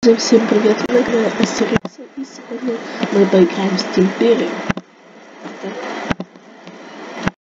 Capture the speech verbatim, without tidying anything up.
Всем привет, вы на канале Астерикса, и сегодня мы поиграем в Steam Theory.